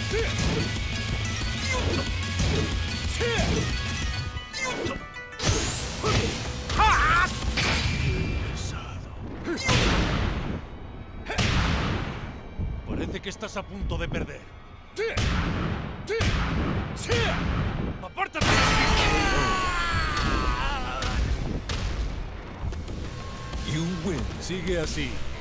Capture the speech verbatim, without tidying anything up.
Parece que estás a punto de perder. ¡Apártate! You win. Sigue así.